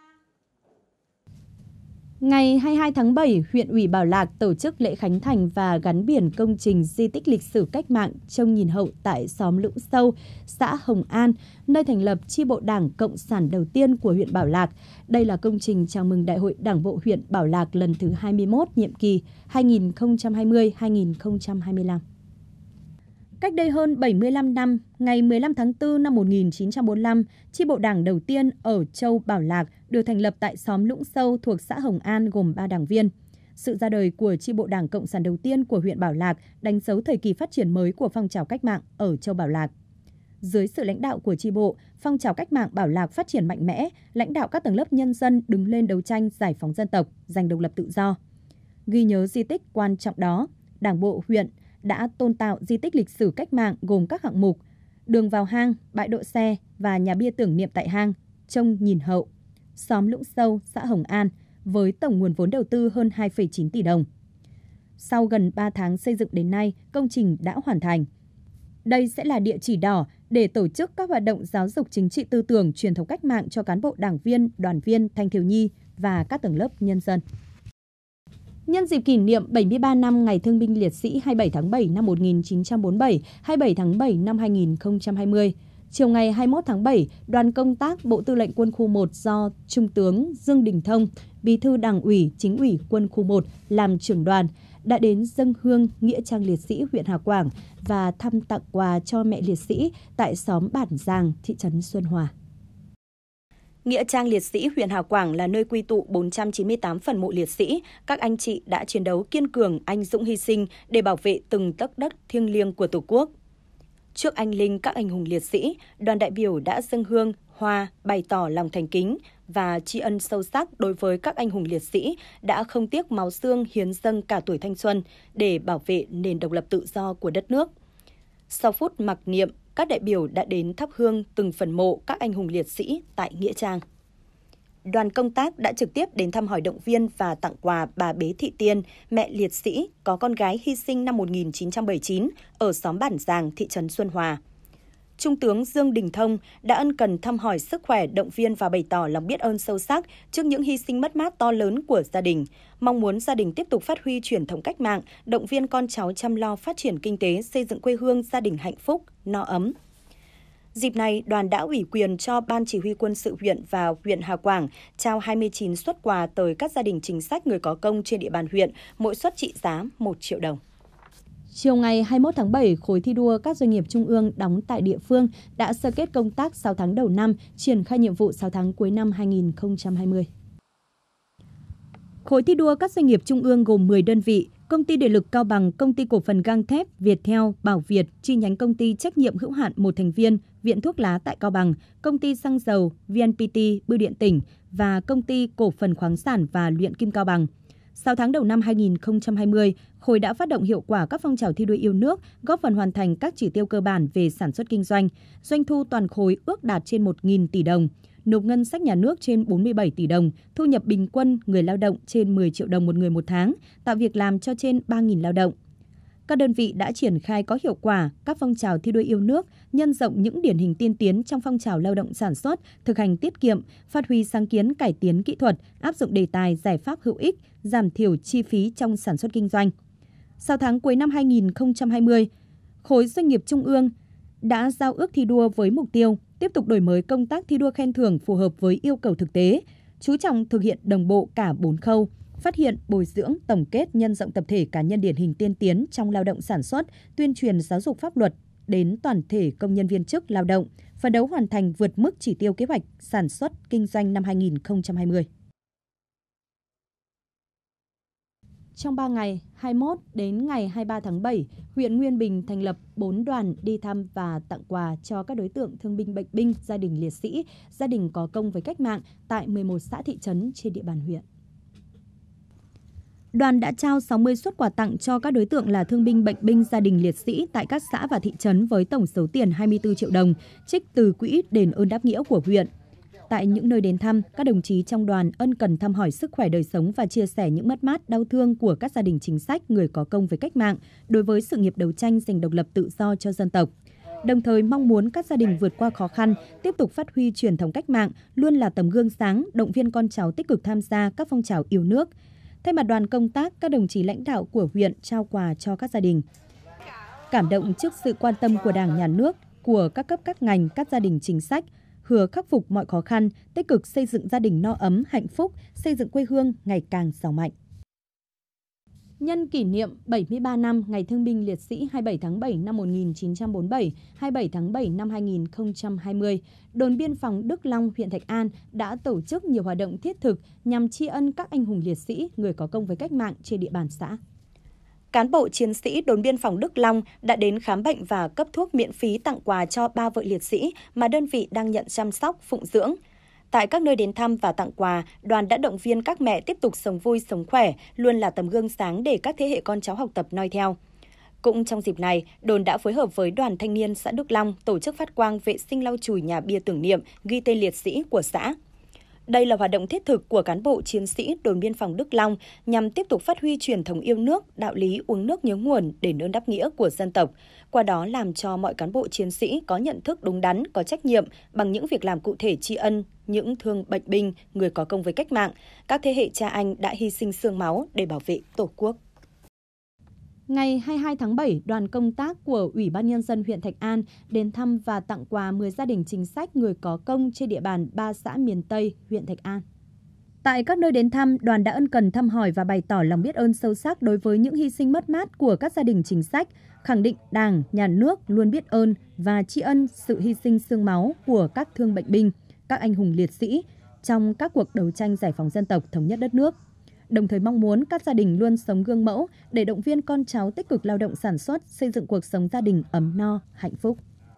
Speaker 1: Ngày 22 tháng 7, huyện ủy Bảo Lạc tổ chức lễ khánh thành và gắn biển công trình di tích lịch sử cách mạng trông nhìn hậu tại xóm Lũng Sâu, xã Hồng An, nơi thành lập chi bộ Đảng Cộng sản đầu tiên của huyện Bảo Lạc. Đây là công trình chào mừng Đại hội Đảng bộ huyện Bảo Lạc lần thứ 21, nhiệm kỳ 2020-2025. Cách đây hơn 75 năm, ngày 15 tháng 4 năm 1945, chi bộ Đảng đầu tiên ở châu Bảo Lạc được thành lập tại xóm Lũng Sâu thuộc xã Hồng An gồm 3 đảng viên. Sự ra đời của chi bộ Đảng Cộng sản đầu tiên của huyện Bảo Lạc đánh dấu thời kỳ phát triển mới của phong trào cách mạng ở châu Bảo Lạc. Dưới sự lãnh đạo của chi bộ, phong trào cách mạng Bảo Lạc phát triển mạnh mẽ, lãnh đạo các tầng lớp nhân dân đứng lên đấu tranh giải phóng dân tộc, giành độc lập tự do. Ghi nhớ di tích quan trọng đó, Đảng bộ huyện đã tôn tạo di tích lịch sử cách mạng gồm các hạng mục đường vào hang, bãi đỗ xe và nhà bia tưởng niệm tại hang, trông nhìn hậu, xóm Lũng Sâu, xã Hồng An với tổng nguồn vốn đầu tư hơn 2,9 tỷ đồng. Sau gần 3 tháng xây dựng đến nay, công trình đã hoàn thành. Đây sẽ là địa chỉ đỏ để tổ chức các hoạt động giáo dục chính trị tư tưởng truyền thống cách mạng cho cán bộ đảng viên, đoàn viên, thanh thiếu nhi và các tầng lớp nhân dân. Nhân dịp kỷ niệm 73 năm Ngày Thương binh Liệt sĩ 27 tháng 7 năm 1947, 27 tháng 7 năm 2020, chiều ngày 21 tháng 7, đoàn công tác Bộ Tư lệnh Quân khu 1 do Trung tướng Dương Đình Thông, Bí thư Đảng ủy, Chính ủy Quân khu 1 làm trưởng đoàn, đã đến dâng hương nghĩa trang liệt sĩ huyện Hà Quảng và thăm tặng quà cho mẹ liệt sĩ tại xóm Bản Giàng, thị trấn Xuân Hòa. Nghĩa trang liệt sĩ huyện Hà Quảng là nơi quy tụ 498 phần mộ liệt sĩ, các anh chị đã chiến đấu kiên cường, anh dũng hy sinh để bảo vệ từng tấc đất thiêng liêng của Tổ quốc. Trước anh linh các anh hùng liệt sĩ, đoàn đại biểu đã dâng hương, hoa, bày tỏ lòng thành kính và tri ân sâu sắc đối với các anh hùng liệt sĩ đã không tiếc máu xương hiến dâng cả tuổi thanh xuân để bảo vệ nền độc lập tự do của đất nước. Sau phút mặc niệm, các đại biểu đã đến thắp hương từng phần mộ các anh hùng liệt sĩ tại nghĩa trang. Đoàn công tác đã trực tiếp đến thăm hỏi động viên và tặng quà bà Bế Thị Tiên, mẹ liệt sĩ có con gái hy sinh năm 1979 ở xóm Bản Giàng, thị trấn Xuân Hòa. Trung tướng Dương Đình Thông đã ân cần thăm hỏi sức khỏe, động viên và bày tỏ lòng biết ơn sâu sắc trước những hy sinh mất mát to lớn của gia đình. Mong muốn gia đình tiếp tục phát huy truyền thống cách mạng, động viên con cháu chăm lo phát triển kinh tế, xây dựng quê hương gia đình hạnh phúc, no ấm. Dịp này, đoàn đã ủy quyền cho Ban Chỉ huy Quân sự huyện và huyện Hà Quảng trao 29 suất quà tới các gia đình chính sách người có công trên địa bàn huyện, mỗi suất trị giá 1 triệu đồng. Chiều ngày 21 tháng 7, khối thi đua các doanh nghiệp trung ương đóng tại địa phương đã sơ kết công tác 6 tháng đầu năm, triển khai nhiệm vụ 6 tháng cuối năm 2020. Khối thi đua các doanh nghiệp trung ương gồm 10 đơn vị: Công ty Điện lực Cao Bằng, Công ty Cổ phần Gang thép Viettel, Bảo Việt, chi nhánh Công ty trách nhiệm hữu hạn một thành viên Viện Thuốc lá tại Cao Bằng, Công ty Xăng dầu VNPT Bưu điện tỉnh và Công ty Cổ phần Khoáng sản và Luyện kim Cao Bằng. 6 tháng đầu năm 2020, khối đã phát động hiệu quả các phong trào thi đua yêu nước, góp phần hoàn thành các chỉ tiêu cơ bản về sản xuất kinh doanh. Doanh thu toàn khối ước đạt trên 1.000 tỷ đồng, nộp ngân sách nhà nước trên 47 tỷ đồng, thu nhập bình quân người lao động trên 10 triệu đồng một người một tháng, tạo việc làm cho trên 3.000 lao động. Các đơn vị đã triển khai có hiệu quả các phong trào thi đua yêu nước, nhân rộng những điển hình tiên tiến trong phong trào lao động sản xuất, thực hành tiết kiệm, phát huy sáng kiến cải tiến kỹ thuật, áp dụng đề tài giải pháp hữu ích, giảm thiểu chi phí trong sản xuất kinh doanh. 6 tháng cuối năm 2020, khối doanh nghiệp trung ương đã giao ước thi đua với mục tiêu tiếp tục đổi mới công tác thi đua khen thưởng phù hợp với yêu cầu thực tế, chú trọng thực hiện đồng bộ cả 4 khâu: phát hiện, bồi dưỡng, tổng kết, nhân rộng tập thể cá nhân điển hình tiên tiến trong lao động sản xuất, tuyên truyền giáo dục pháp luật đến toàn thể công nhân viên chức lao động, phấn đấu hoàn thành vượt mức chỉ tiêu kế hoạch sản xuất kinh doanh năm 2020. Trong 3 ngày, 21 đến ngày 23 tháng 7, huyện Nguyên Bình thành lập 4 đoàn đi thăm và tặng quà cho các đối tượng thương binh bệnh binh, gia đình liệt sĩ, gia đình có công với cách mạng tại 11 xã thị trấn trên địa bàn huyện. Đoàn đã trao 60 suất quà tặng cho các đối tượng là thương binh bệnh binh, gia đình liệt sĩ tại các xã và thị trấn với tổng số tiền 24 triệu đồng, trích từ quỹ đền ơn đáp nghĩa của huyện. Tại những nơi đến thăm, các đồng chí trong đoàn ân cần thăm hỏi sức khỏe đời sống và chia sẻ những mất mát đau thương của các gia đình chính sách người có công với cách mạng đối với sự nghiệp đấu tranh giành độc lập tự do cho dân tộc. Đồng thời mong muốn các gia đình vượt qua khó khăn, tiếp tục phát huy truyền thống cách mạng, luôn là tấm gương sáng, động viên con cháu tích cực tham gia các phong trào yêu nước. Thay mặt đoàn công tác, các đồng chí lãnh đạo của huyện trao quà cho các gia đình. Cảm động trước sự quan tâm của Đảng, Nhà nước, của các cấp các ngành, các gia đình chính sách, hứa khắc phục mọi khó khăn, tích cực xây dựng gia đình no ấm, hạnh phúc, xây dựng quê hương ngày càng giàu mạnh. Nhân kỷ niệm 73 năm Ngày Thương binh Liệt sĩ 27 tháng 7 năm 1947, 27 tháng 7 năm 2020, đồn biên phòng Đức Long, huyện Thạch An đã tổ chức nhiều hoạt động thiết thực nhằm tri ân các anh hùng liệt sĩ, người có công với cách mạng trên địa bàn xã. Cán bộ chiến sĩ đồn biên phòng Đức Long đã đến khám bệnh và cấp thuốc miễn phí, tặng quà cho 3 vợ liệt sĩ mà đơn vị đang nhận chăm sóc, phụng dưỡng. Tại các nơi đến thăm và tặng quà, đoàn đã động viên các mẹ tiếp tục sống vui, sống khỏe, luôn là tấm gương sáng để các thế hệ con cháu học tập noi theo. Cũng trong dịp này, đồn đã phối hợp với đoàn thanh niên xã Đức Long tổ chức phát quang vệ sinh lau chùi nhà bia tưởng niệm ghi tên liệt sĩ của xã. Đây là hoạt động thiết thực của cán bộ chiến sĩ đồn biên phòng Đức Long nhằm tiếp tục phát huy truyền thống yêu nước, đạo lý uống nước nhớ nguồn, đền ơn đáp nghĩa của dân tộc. Qua đó làm cho mọi cán bộ chiến sĩ có nhận thức đúng đắn, có trách nhiệm bằng những việc làm cụ thể tri ân những thương bệnh binh, người có công với cách mạng, các thế hệ cha anh đã hy sinh xương máu để bảo vệ Tổ quốc. Ngày 22 tháng 7, đoàn công tác của Ủy ban Nhân dân huyện Thạch An đến thăm và tặng quà 10 gia đình chính sách người có công trên địa bàn 3 xã miền Tây, huyện Thạch An. Tại các nơi đến thăm, đoàn đã ân cần thăm hỏi và bày tỏ lòng biết ơn sâu sắc đối với những hy sinh mất mát của các gia đình chính sách, khẳng định Đảng, Nhà nước luôn biết ơn và tri ân sự hy sinh xương máu của các thương bệnh binh, các anh hùng liệt sĩ trong các cuộc đấu tranh giải phóng dân tộc, thống nhất đất nước. Đồng thời mong muốn các gia đình luôn sống gương mẫu để động viên con cháu tích cực lao động sản xuất, xây dựng cuộc sống gia đình ấm no, hạnh phúc.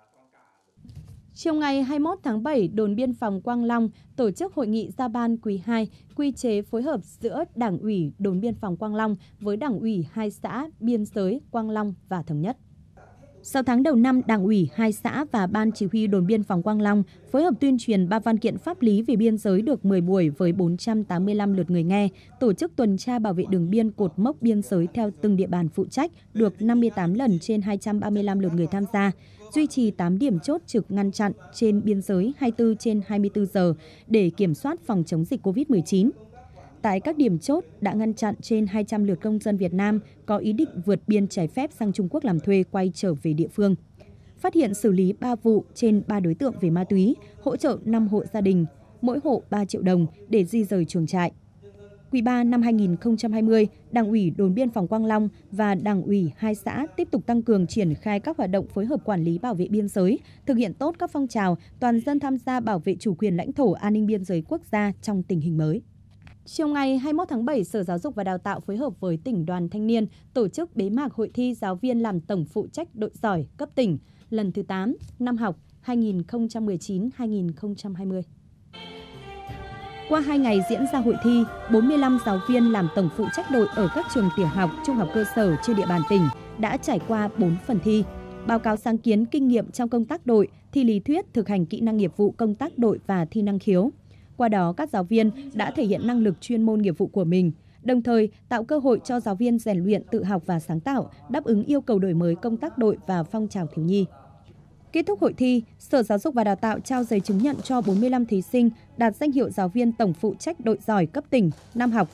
Speaker 1: Chiều ngày 21 tháng 7, đồn biên phòng Quang Long tổ chức hội nghị giao ban quý 2, quy chế phối hợp giữa Đảng ủy đồn biên phòng Quang Long với Đảng ủy 2 xã biên giới Quang Long và Thống Nhất. 6 tháng đầu năm, Đảng ủy 2 xã và Ban Chỉ huy Đồn biên phòng Quang Long phối hợp tuyên truyền 3 văn kiện pháp lý về biên giới được 10 buổi với 485 lượt người nghe, tổ chức tuần tra bảo vệ đường biên cột mốc biên giới theo từng địa bàn phụ trách được 58 lần trên 235 lượt người tham gia, duy trì 8 điểm chốt trực ngăn chặn trên biên giới 24 trên 24 giờ để kiểm soát phòng chống dịch COVID-19. Tại các điểm chốt đã ngăn chặn trên 200 lượt công dân Việt Nam có ý định vượt biên trái phép sang Trung Quốc làm thuê quay trở về địa phương. Phát hiện xử lý 3 vụ trên 3 đối tượng về ma túy, hỗ trợ 5 hộ gia đình, mỗi hộ 3 triệu đồng để di rời chuồng trại. Quý 3 năm 2020, Đảng ủy Đồn biên phòng Quang Long và Đảng ủy 2 xã tiếp tục tăng cường triển khai các hoạt động phối hợp quản lý bảo vệ biên giới, thực hiện tốt các phong trào toàn dân tham gia bảo vệ chủ quyền lãnh thổ, an ninh biên giới quốc gia trong tình hình mới. Chiều ngày 21 tháng 7, Sở Giáo dục và Đào tạo phối hợp với Tỉnh đoàn Thanh niên tổ chức bế mạc hội thi giáo viên làm tổng phụ trách đội giỏi cấp tỉnh lần thứ 8 năm học 2019-2020. Qua 2 ngày diễn ra hội thi, 45 giáo viên làm tổng phụ trách đội ở các trường tiểu học, trung học cơ sở trên địa bàn tỉnh đã trải qua 4 phần thi. Báo cáo sáng kiến kinh nghiệm trong công tác đội, thi lý thuyết, thực hành kỹ năng nghiệp vụ công tác đội và thi năng khiếu. Qua đó, các giáo viên đã thể hiện năng lực chuyên môn nghiệp vụ của mình, đồng thời tạo cơ hội cho giáo viên rèn luyện tự học và sáng tạo, đáp ứng yêu cầu đổi mới công tác đội và phong trào thiếu nhi. Kết thúc hội thi, Sở Giáo dục và Đào tạo trao giấy chứng nhận cho 45 thí sinh đạt danh hiệu giáo viên tổng phụ trách đội giỏi cấp tỉnh năm học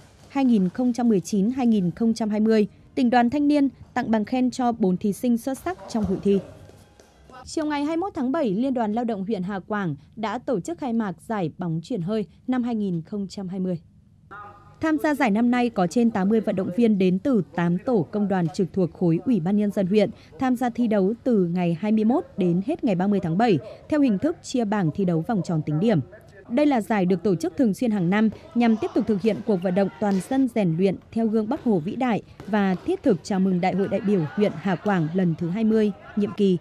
Speaker 1: 2019-2020. Tỉnh đoàn Thanh niên tặng bằng khen cho 4 thí sinh xuất sắc trong hội thi. Chiều ngày 21 tháng 7, Liên đoàn Lao động huyện Hà Quảng đã tổ chức khai mạc giải bóng chuyền hơi năm 2020. Tham gia giải năm nay có trên 80 vận động viên đến từ 8 tổ công đoàn trực thuộc khối Ủy ban Nhân dân huyện tham gia thi đấu từ ngày 21 đến hết ngày 30 tháng 7 theo hình thức chia bảng thi đấu vòng tròn tính điểm. Đây là giải được tổ chức thường xuyên hàng năm nhằm tiếp tục thực hiện cuộc vận động toàn dân rèn luyện theo gương Bác Hồ vĩ đại và thiết thực chào mừng Đại hội đại biểu huyện Hà Quảng lần thứ 20, nhiệm kỳ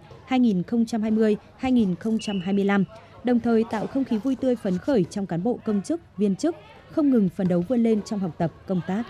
Speaker 1: 2020-2025, đồng thời tạo không khí vui tươi phấn khởi trong cán bộ công chức, viên chức, không ngừng phấn đấu vươn lên trong học tập, công tác.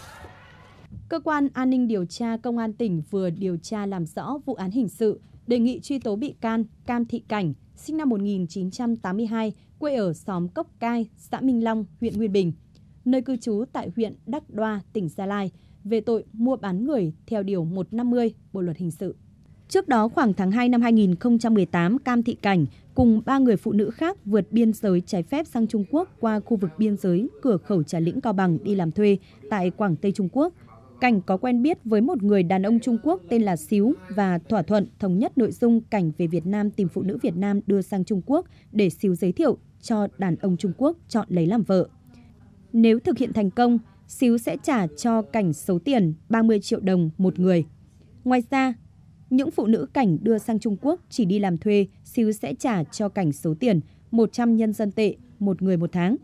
Speaker 1: Cơ quan An ninh điều tra Công an tỉnh vừa điều tra làm rõ vụ án hình sự, đề nghị truy tố bị can Cam Thị Cảnh, sinh năm 1982, quê ở xóm Cốc Cai, xã Minh Long, huyện Nguyên Bình, nơi cư trú tại huyện Đắc Đoa, tỉnh Gia Lai, về tội mua bán người theo Điều 150 Bộ Luật Hình sự. Trước đó, khoảng tháng 2 năm 2018, Cam Thị Cảnh cùng 3 người phụ nữ khác vượt biên giới trái phép sang Trung Quốc qua khu vực biên giới cửa khẩu Trà Lĩnh, Cao Bằng đi làm thuê tại Quảng Tây, Trung Quốc. Cảnh có quen biết với một người đàn ông Trung Quốc tên là Xíu và thỏa thuận thống nhất nội dung Cảnh về Việt Nam tìm phụ nữ Việt Nam đưa sang Trung Quốc để Xíu giới thiệu cho đàn ông Trung Quốc chọn lấy làm vợ. Nếu thực hiện thành công, Xíu sẽ trả cho Cảnh số tiền 30 triệu đồng một người. Ngoài ra, những phụ nữ Cảnh đưa sang Trung Quốc chỉ đi làm thuê, Xíu sẽ trả cho Cảnh số tiền 100 nhân dân tệ một người một tháng.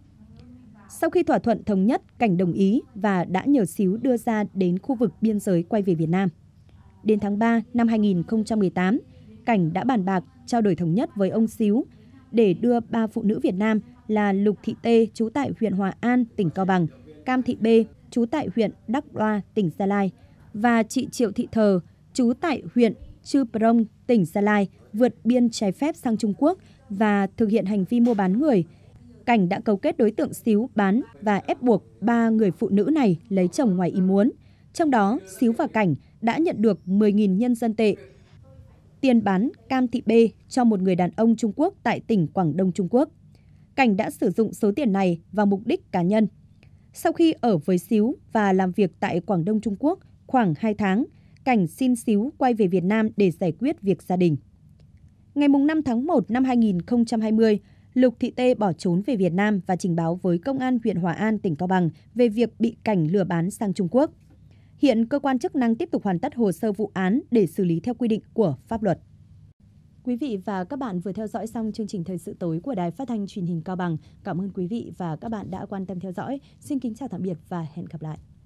Speaker 1: Sau khi thỏa thuận thống nhất, Cảnh đồng ý và đã nhờ Xíu đưa ra đến khu vực biên giới quay về Việt Nam. Đến tháng 3 năm 2018, Cảnh đã bàn bạc trao đổi thống nhất với ông Xíu để đưa 3 phụ nữ Việt Nam là Lục Thị Tê, trú tại huyện Hòa An, tỉnh Cao Bằng, Cam Thị B, trú tại huyện Đắc Đoa, tỉnh Gia Lai và chị Triệu Thị Thờ, trú tại huyện Chư Prong, tỉnh Gia Lai, vượt biên trái phép sang Trung Quốc và thực hiện hành vi mua bán người. Cảnh đã cấu kết đối tượng Xíu bán và ép buộc 3 người phụ nữ này lấy chồng ngoài ý muốn. Trong đó, Xíu và Cảnh đã nhận được 10.000 nhân dân tệ tiền bán Cam Thị B cho một người đàn ông Trung Quốc tại tỉnh Quảng Đông, Trung Quốc. Cảnh đã sử dụng số tiền này vào mục đích cá nhân. Sau khi ở với Xíu và làm việc tại Quảng Đông, Trung Quốc khoảng 2 tháng, Cảnh xin Xíu quay về Việt Nam để giải quyết việc gia đình. Ngày 5 tháng 1 năm 2020, Lục Thị Tê bỏ trốn về Việt Nam và trình báo với Công an huyện Hòa An, tỉnh Cao Bằng về việc bị Cảnh lừa bán sang Trung Quốc. Hiện cơ quan chức năng tiếp tục hoàn tất hồ sơ vụ án để xử lý theo quy định của pháp luật. Quý vị và các bạn vừa theo dõi xong chương trình Thời sự tối của Đài Phát thanh Truyền hình Cao Bằng. Cảm ơn quý vị và các bạn đã quan tâm theo dõi. Xin kính chào tạm biệt và hẹn gặp lại.